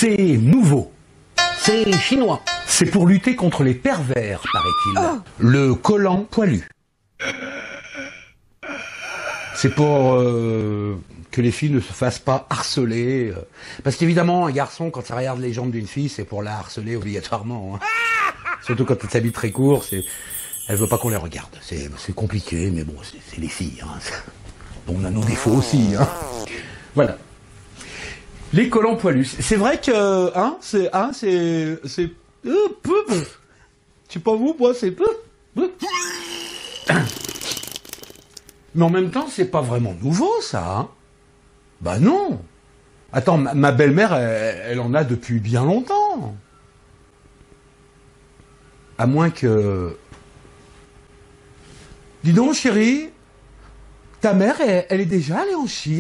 C'est nouveau. C'est chinois. C'est pour lutter contre les pervers, paraît-il. Oh. Le collant poilu. C'est pour que les filles ne se fassent pas harceler. Parce qu'évidemment, un garçon, quand ça regarde les jambes d'une fille, c'est pour la harceler obligatoirement. Hein. Surtout quand elle s'habille très court, elle veut pas qu'on les regarde. C'est compliqué, mais bon, c'est les filles. Hein. Bon, on a nos défauts aussi. Hein. Voilà. Les collants poilus. C'est vrai que, c'est, je sais pas vous, moi, c'est peu. Mais en même temps, c'est pas vraiment nouveau, ça. Hein. Bah non. Attends, ma belle-mère, elle en a depuis bien longtemps. À moins que... Dis donc, chérie, ta mère, elle est déjà allée en Chine ?